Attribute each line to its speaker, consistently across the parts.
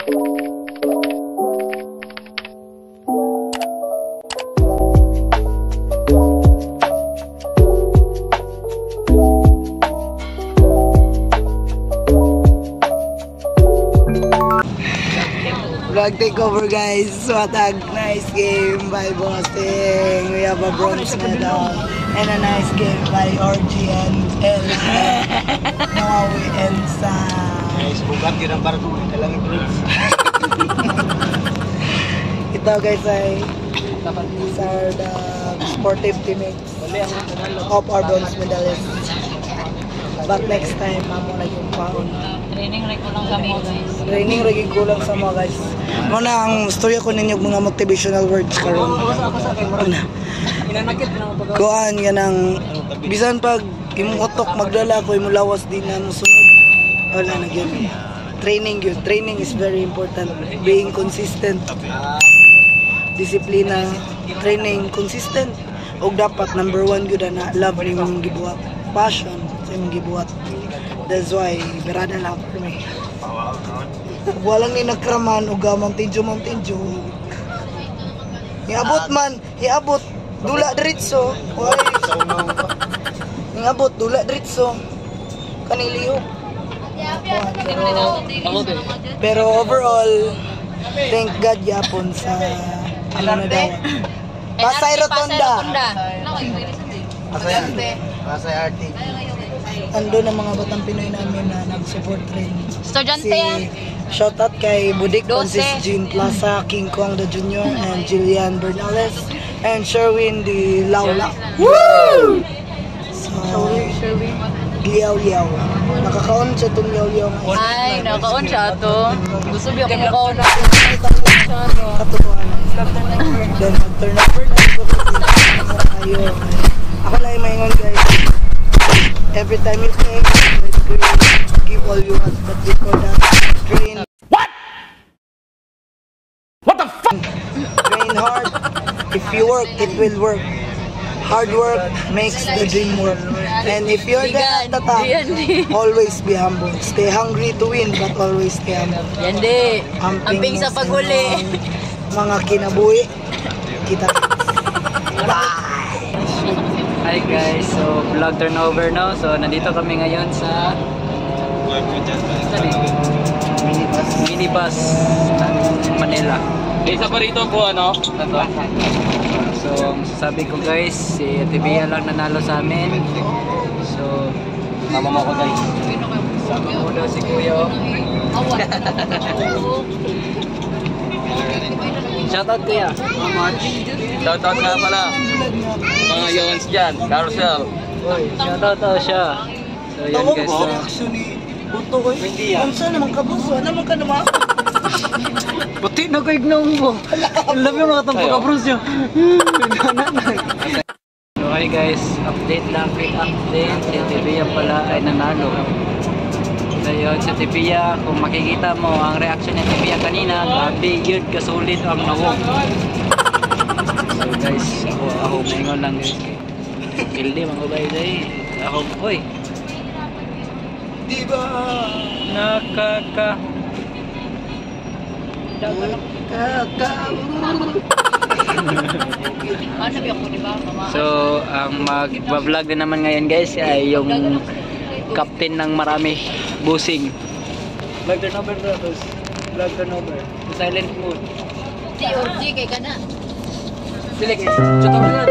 Speaker 1: Vlog takeover guys. What a nice game by Bossing. We have a bronze medal and a nice game by Orgy and Ella. Now we end sa...
Speaker 2: Guys, bukat yun ang barko. Dalang i-bronze.
Speaker 1: Ito guys ay these are the sportive teammates of our bronze medalists. But next time, mamo na yung paon.
Speaker 3: Training rin ko lang sa mga guys.
Speaker 1: Training rin ko lang sa mga guys. Muna ang storya ko ninyo mga motivational words karon. Kuan nga nang bisan pag imong utok magdala ko imong lawas din na musunod. Wala na gyud. Training yun. Training is very important. Being consistent. Disiplina, training, consistent. Og dapat number 1 gyud na love ni mong gibuhat. Passion sa imong gibuhat. That's why berada lang for me. Walang ni nagkraman og Mountain Dew. Iabot man, iabot dula diretso. Oy. Iabot dula diretso. Kaniliho. Pero overall, thank God yapon sa ano na daw. Pasay Rotonda.
Speaker 2: Pasay RT.
Speaker 1: Ando ng mga batang Pinoy namin na nag-support rin.
Speaker 3: Estudyante yan.
Speaker 1: Shoutout kay Budik Francis Jean Plaza, King Kong the Junior, and Jillian Bernales, and Sherwin the Laula. Woo! So, liyaw-liyaw. Nakakaon siya itong liyaw-liyaw.
Speaker 3: Ay, nakakaon siya ito. Gusto biya kung makaon na.
Speaker 1: Katotohanan. Then, mag-turn over na ito. Ako lang yung maingon guys. Every time you play, give all you want, but before that, train.
Speaker 4: What? What the fuck?
Speaker 1: Train hard. If you work, it will work. Hard work makes the dream work. And if you're at the top, always be humble. Stay hungry to win, but always stay humble.
Speaker 3: Yan di. Amping sa paguli.
Speaker 1: Mga kinabuhi. Kita. Bye!
Speaker 5: Hi guys, so vlog turnover no. So nandito kami ngayon sa minibus Manila.
Speaker 4: Isa pa rito po ano?
Speaker 5: So sabi ko guys, si TBA lang nanalo sa amin. So
Speaker 4: Tama mo ko guys.
Speaker 5: sama mo daw si Kuya. Shoutout Kuya.
Speaker 4: Shoutout nga pala. Mga yons dyan, carousel.
Speaker 5: Shoutout daw siya. So yun guys.
Speaker 1: Buto ko. Unsa naman ka boss? Ano naman ka naman?
Speaker 5: Puti na ko ignaong mo. Alam mo mga tampo ka bros niya. Okay guys, update lang, quick update. Si Tibia pala ay nanalo. So yun, si Tibia, kung makikita mo ang reaction ni Tibia kanina, grabe yun, kasulit ang nawog. So guys, ako maingon lang guys. Kildi mga bay-bay. Ako, oy.
Speaker 1: Diba?
Speaker 5: Nakaka. So, ang mag-vlog din naman ngayon guys ay yung captain ng marami, Busing. Vlog turnover brothers. Vlog turnover. Silent mode.
Speaker 3: TOG kay ka na.
Speaker 5: Sila guys, tutorial.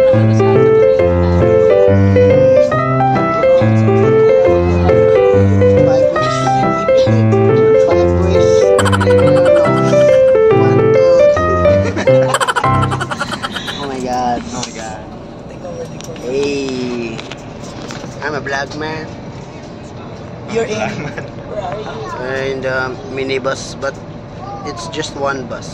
Speaker 2: Hey, I'm a black man.
Speaker 1: You're in.
Speaker 2: And minibus, but it's just one bus.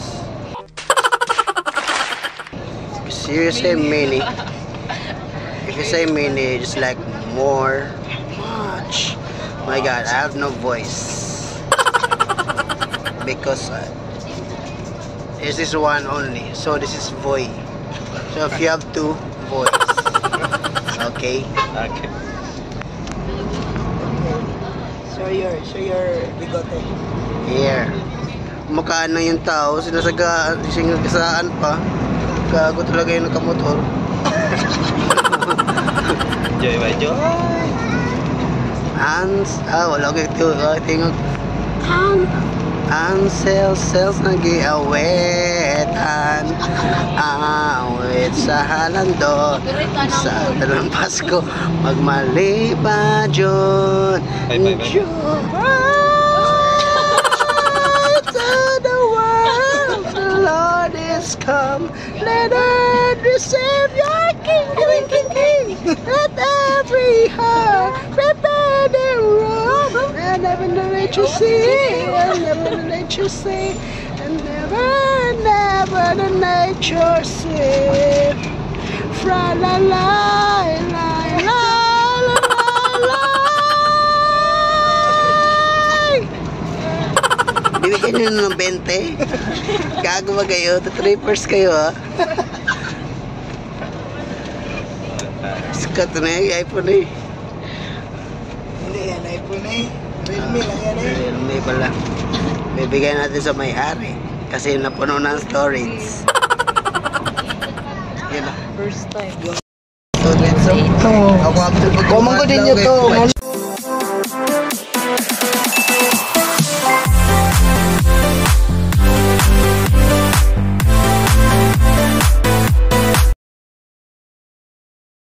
Speaker 2: Seriously, mini. If you say mini, just like more, much. My God, I have no voice because this is one only. So this is voice. So if you have two, voice. Okay.
Speaker 4: Okay.
Speaker 1: Show your bigote.
Speaker 2: Here. kumakaan na yung tao, sinasagasaan pa. Gago talaga yung nakamotor.
Speaker 4: Joy by Joy.
Speaker 2: Wala ko ito. Tingog. Ang sales nag-iawetan. Awit sa halando. Sa dalang Pasko. Magmalipa Jun.
Speaker 4: Bye.
Speaker 2: Come, let earth receive your king. Let every heart prepare their room. And never the nature see, and never the nature see, and never the nature see. Fra la la la la la la. Bibigyan nyo ng 20. Gago ba kayo? Trippers kayo ha? Sikat na yung iPhone eh.
Speaker 1: Hindi yan, iPhone eh. Realme lang yan eh.
Speaker 2: Realme pala. Bibigyan natin sa may-ari. Kasi napuno ng storage. Yun na.
Speaker 3: First time.
Speaker 2: Storage. So, ako after
Speaker 1: Kumang ko din nyo to.